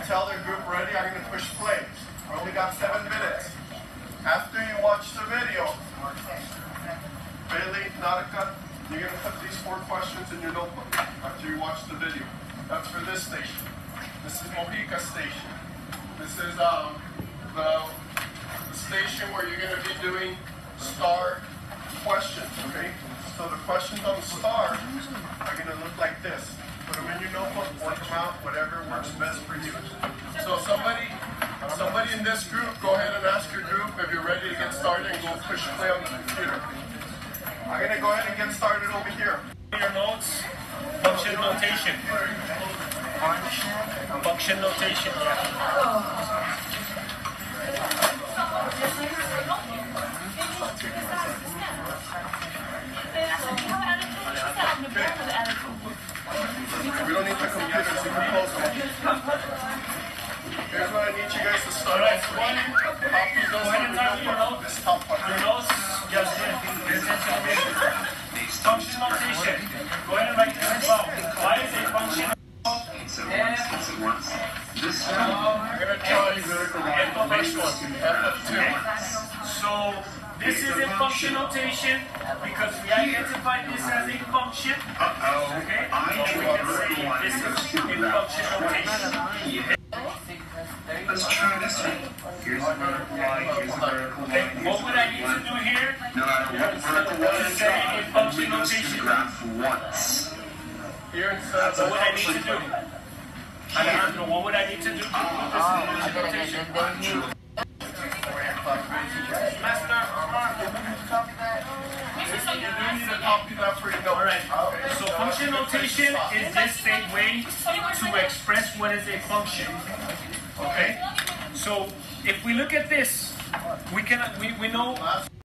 tell their group ready, I'm going to push play. We only got 7 minutes. After you watch the video, Bailey, Nautica, you're going to put these 4 questions in your notebook after you watch the video. That's for this station. This is Mojica Station. This is the station where you're going to be doing star questions, okay? So the questions on the star are going to look like this. Put them in your notebook, work them out, whatever works best for you. So somebody in this group, go ahead and ask your group if you're ready to get started and go push play on the computer. I'm going to go ahead and get started over here. Your notes, function notation. Function notation, yeah. We don't need the computers, you can post them. Here's what I need you guys to start off with. Copy those on your notebook. This top part. Your notes, just pay attention to this. Function notation. Go ahead and write this down. Why is a function? I'm going to tell you the next one. FF2. So, this is a function notation because we identified this as a function. Okay? And we can say this is a function notation. Let's try this one. Here's a vertical line, here's a vertical line. What would I need to do here? No matter what vertical line is Say a function only goes to the notation. graph once. Here instead of What would I need to do? Alejandro, what would I need to do? This is the notation. Alright, so function notation is just a way to express what is a function. Okay? So if we look at this, we know